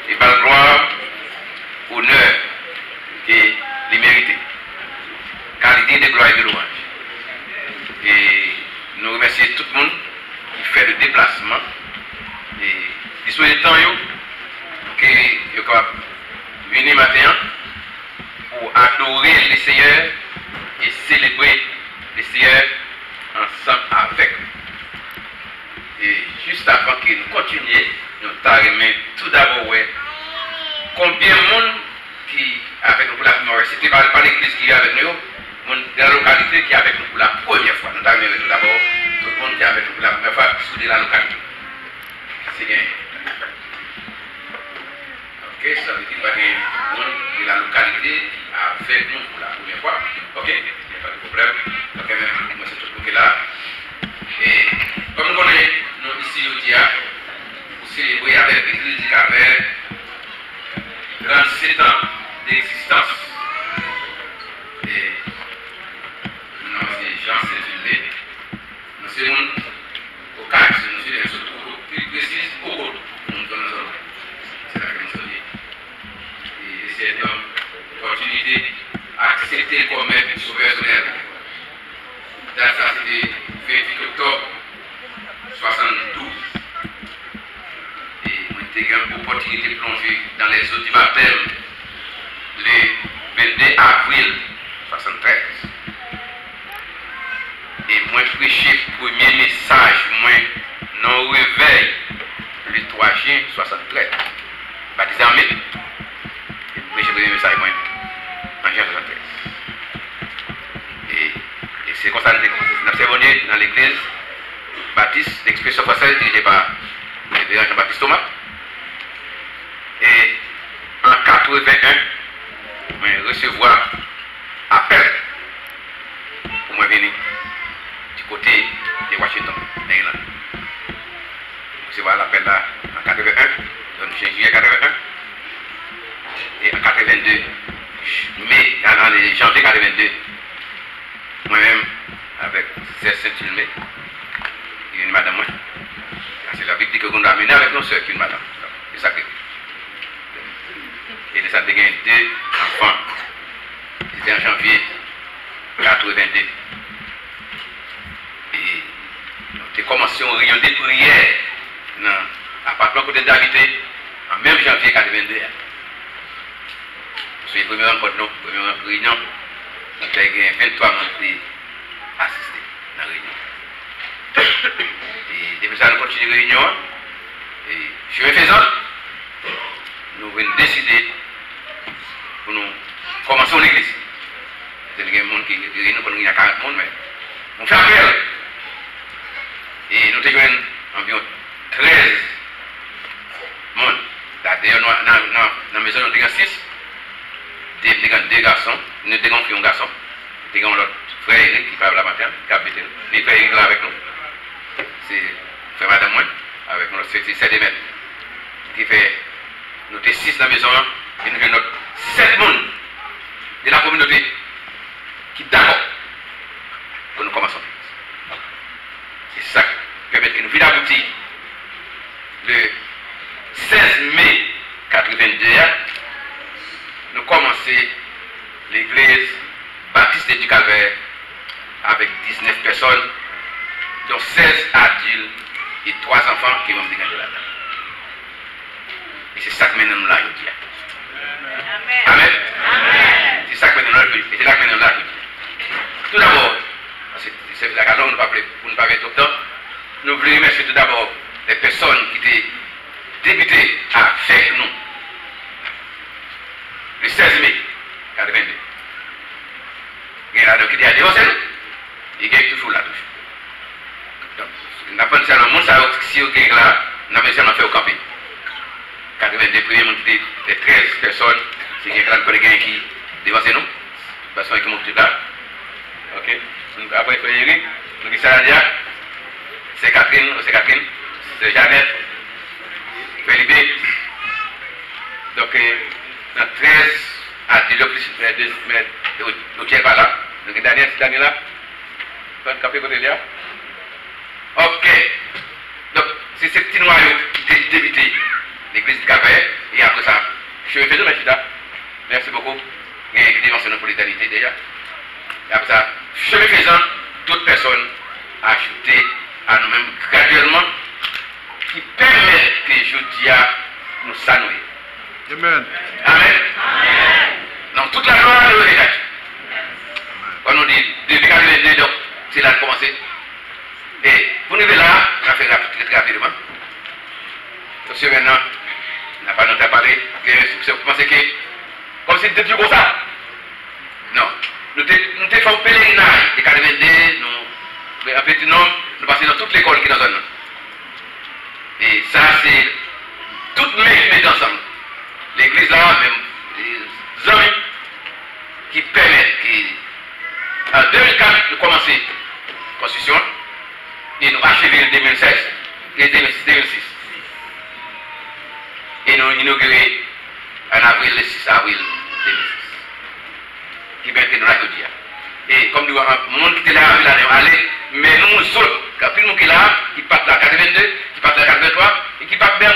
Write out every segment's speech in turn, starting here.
et par gloire, honneur et les mérités. Qualité de gloire et de louange. Et nous remercions tout le monde qui fait le déplacement. Et il soit le temps que vous pouvez venir matin pour adorer le Seigneur et célébrer le Seigneur ensemble avec nous. Et juste avant que nous continuions, nous t'arrêtons tout d'abord combien de monde qui avec nous pour la première fois. C'était pas l'église qui est avec nous, mais la localité qui est avec nous pour la première fois. Nous t'arrêtons tout d'abord tout le monde qui est avec nous pour la première fois sur la localité. C'est bien. Ok, ça veut dire que le monde de la localité qui a fait nous pour la première fois. Ok, il n'y a pas de problème. Ok, même moi c'est tout ce là. Et comme nous connaissons, nous ici au dia, pour célébrer avec l'église qui avait 37 ans d'existence. Et nous, c'est Jean Saint-Philippe. Nous sommes au cas, nous sommes plus précis au cours. Nous sommes c'est la que nous sommes. Et c'est une opportunité acceptée comme être sauveur. Ça, c'était 28 octobre 72. Et moi, j'ai eu l'opportunité de plonger dans les eaux du baptême le 22 avril 73. Et moi, prêché le premier message, moi, non réveil, le 3 juin 73. Baptisé en mai. Et prêché le premier message, moi, en juin 73. Et c'est comme ça que nous avons servi dans l'église baptiste d'expression française dirigée par le révérend Jean-Baptiste Thomas. Et en 81, je recevoir appel pour moi venir du côté de Washington, d'Irlande. Je recevoir l'appel là en 81, donc juillet 81. Et en 82, janvier 82, moi-même, avec Saint-Ulmé, il y a une madame, c'est la Bible que nous avons amenée avec nos soeurs, une madame, c'est sacré. Et ça a gagné 2 enfants. C'était en janvier 82. Et nous avons commencé une réunion de prière dans l'appartement côté d'habiter en même janvier 82. C'est la première rencontre, la première réunion. Nous avons gagné 23 membres assistés à la réunion. Et depuis ça, nous continuons la réunion. Et je me faisant, nous venons décider pour nous commencer l'église. Il y a des gens qui réunissent pour nous, il y a 40 personnes, mais nous faisons appel. Et nous avons environ 13 personnes. D'ailleurs, dans la maison, nous avons 6. Deux garçons, nous avons un garçon. Nous avons l'autre frère Eric qui parle la matin, qui a habité. Les frères Eric là avec nous. C'est frère madame moi, avec nous, c'est 7 mètres. Qui fait, nous sommes 6 dans la maison, et nous avons 7 personnes de la communauté qui d'accord pour nous commencer. C'est ça qui permet que nous vivons aboutir. Le 16 mai 82, nous commençons l'église baptiste du Calvaire avec 19 personnes, dont 16 adultes et 3 enfants qui vont venir là-dedans. Et c'est ça que nous là aujourd'hui. Amen. C'est ça que nous là aujourd'hui. Et c'est là que nous là aujourd'hui. Tout d'abord, c'est la raison pour ne pas faire tout le temps, nous voulons remercier tout d'abord les personnes qui étaient débutées avec nous le 16 mai 82. Il y a là qui a dénoncé nous. Il y a toujours là. Donc, nous avons pensé à un monde, si vous êtes là, nous avons essayé de faire au camping. 82 premiers, les 13 personnes, c'est qu'il y a quelqu'un qui dénoncé nous. Parce qu'ils montent là. Ok. Après, il faut y aller. Donc, c'est Catherine, c'est Jeannette, Felipe. Donc, dans 13 à 10 mais nous tiens pas là. Donc, Daniel, c'est Daniel là. Tu vas café côté là. Ok. Donc, c'est ce petit noyau qui était débuté l'église de Cavert Et après ça, je vais faire de Chita. Merci beaucoup. Il y a une dimension pour l'éternité déjà. Et après ça, chemin faisant, d'autres personnes ajoutées à nous-mêmes graduellement qui permettent que je dis à nous saluer. Amen. Amen. Donc toute la gloire est déjà. On nous dit, depuis qu'elle est donc, c'est là de commencer. Et pour nous là, on a fait très rapidement. Parce que maintenant, on n'a pas notre parler. Vous pensez que, comme si c'était plus gros ça. Non. Nous avons fait un pèlerinage de 82, nous, un petit nombre, nous passons dans toute l'école qui est dans la zone. Et ça, c'est toutes mes ensemble. L'église là, même les hommes qui permettent, en 2004, nous commençons la construction et nous achevons en 2016 et 2006. Et nous inaugurons en avril, le 6 avril 2006. Qui permet que nous l'avons dit. Et comme nous avons un monde qui était là, il a allé, mais nous seuls, quand tout le monde qui est là, qui part là 82, qui part là 83, et qui part même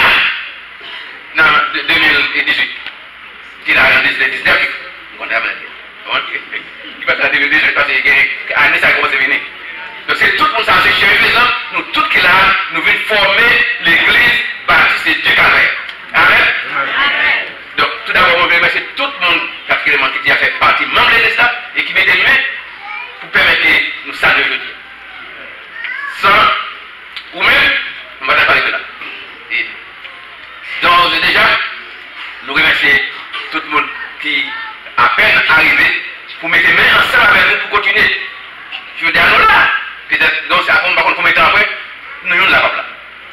là, dans 2018. Qui est là en 2019, on a qui passe à 2018 parce que l'année ça a commencé à venir. Donc c'est tout le monde ça, c'est chez nous, nous tous qui là, nous venons former l'église baptiste de Calvaire. Amen. Donc tout d'abord, on veut remercier tout le monde particulièrement qui a fait partie membre de l'église et qui met des mains pour permettre que nous saluions aujourd'hui. Sans, ou même, on va parler de là. Et donc déjà, nous remercions tout le monde qui à peine arrivé pour mettre les mains ensemble avec nous pour continuer. Je veux dire, nous là, peut-être, donc c'est à contre, par contre, combien de temps après, nous sommes là, là.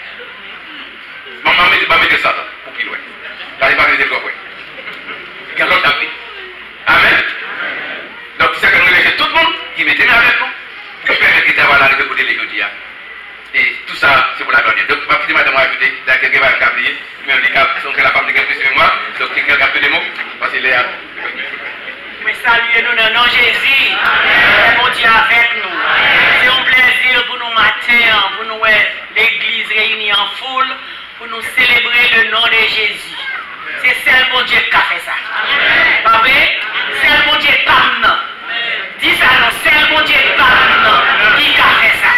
Maman, je vais mettre ça pour qu'il ouais. Là, il va mettre le corps, ouais. Quel autre a pris. Amen. Donc, c'est que nous remercions tout le monde qui met les mains avec nous pour permettre qu'ils travaillent là, pour les aujourd'hui. Et tout ça, c'est pour la gloire de Dieu. Donc, ma petite madame m'a ajouté, il y a quelqu'un qui va me même les cas sont que la femme de quelqu'un sur moi, donc quelqu'un a fait des mots, parce qu'il est à. Mais saluez-nous dans le nom de Jésus. Mon Dieu avec nous. C'est un plaisir pour nous matin, pour nous l'église réunie en foule, pour nous célébrer le nom de Jésus. C'est seul bon Dieu qui a fait ça. Pas vrai? Seul bon Dieu pas non. Dis ça non, seul bon Dieu pas non. Qui a fait ça?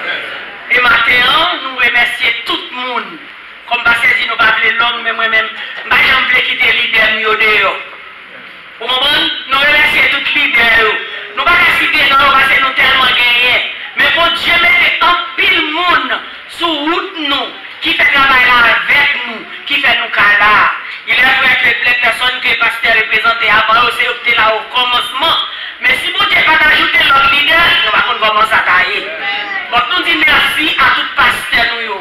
Et maintenant, nous remercions tout le monde. Comme Pasteur dit, nous ne parlons pas l'homme, mais moi-même, je ne veux pas quitter l'idée de vous comprenez? Nous remercions tous les leaders. Nous ne pouvons pas citer non parce que nous tellement gagnés. Mais pour Dieu mettre un pile monde sur route nous, qui fait travail là avec nous, qui fait nous caler. Il est vrai que les personnes que le pasteur représentait avant, c'est opté là au commencement. Mais si vous n'avez pas ajouté l'autre leader, nous allons commencer à tailler. Donc nous disons merci à tout pasteur,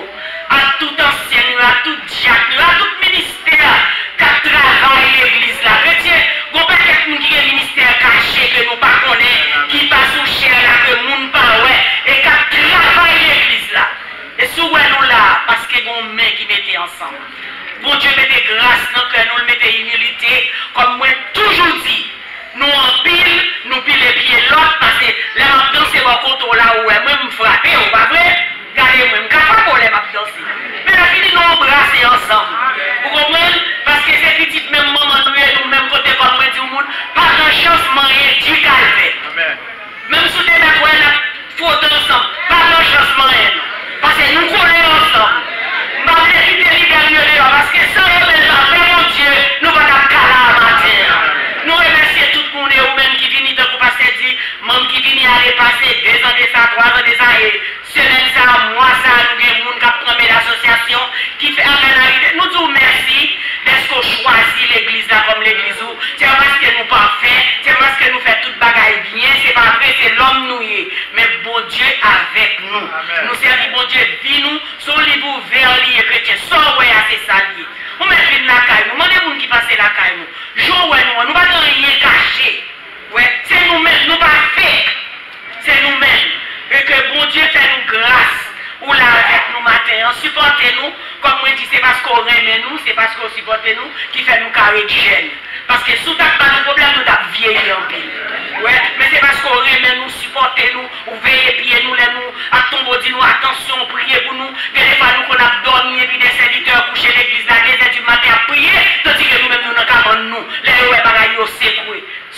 à tout ancien, à tout diacre, à tout ministère qui travaille l'église là. Chrétien, vous ne pouvez pas quelqu'un qui est ministère caché, que nous ne connaissons pas, qui passe sous chair là, que nous ne pas et qui travaille l'église là. Et sous nous là, parce que nous main qui mettez ensemble. Bon Dieu mettez grâce dans que nous le mettez humilité, comme moi toujours dit. Nous en pile, nous pile les pieds l'autre, parce que les m'a dansé mon côté là où moi me frapper, ou pas vrai? Regardez-moi, je ne pas pour les m'a dansé. Mais la fini nous embrasser ensemble. Vous comprenez? Parce que ces petites mêmes moments, nous même côté comme moi, du monde, pas de chance, rien, Dieu calme. Même si des mecs, il faut ensemble, pas de chance, rien. Parce que nous collons ensemble. Nous allons quitter l'idée parce que sans mon Dieu, nous allons faire la matière. Nous remercions tout le monde et vous-même qui viennent pour passer dit, même qui viennent aller passer 2 ans de ça, 3 ans de ça, et semaine ça, mois ça, nous avons des gens qui prennent l'association, qui fait un nous disons merci d'être qu'on choisit l'église là comme l'église où, c'est parce que nous pas fait, c'est parce que nous faisons toute bagaille bien, c'est pas vrai, c'est l'homme nous y est, mais bon Dieu avec nous. Amen. Nous servons bon Dieu, vie nous, son livre ouvert, lié chrétien, sans ouais, c'est ça lié. Nous mettons la caille, nous demandons qui passe la caille, nous ne pas rien cacher. Ouais, c'est nous-mêmes, nous pas fait. C'est nous-mêmes. Et que bon Dieu fait nous grâce. Ou là avec nous matin, supportez-nous. Comme moi dis, c'est parce qu'on aime nous, c'est parce qu'on supporte nous, qui fait nous carrer du gène. Parce que sous ta pas de problème, nous avons vieilli en pile. Ouais, mais c'est parce qu'on aime nous, supportez-nous, ou veillez pieds nous, nous, à tomber, dis-nous, attention, priez pour nous. Des fois, nous qu'on a dormi, et puis des serviteurs couchés l'église là, des heures du matin à prier.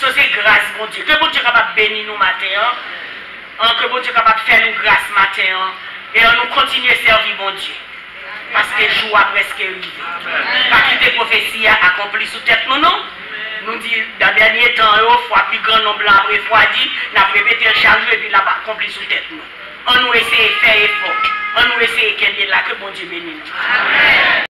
c'est grâce, bon Dieu. Que bon Dieu capable de bénir nous matin. Que bon Dieu capable de faire nous grâce matin. Et on nous continue à servir, bon Dieu. Parce que le jour a presque arrivé. Pas quitter prophétie accomplie sous tête nous, non? Nous dit dans les derniers temps, il fois plus grand nombre blanc refroidi, n'a répété chaque jour et puis l'a accompli sous tête nous. On nous essaie de faire effort. On nous essaie de là que bon Dieu bénisse.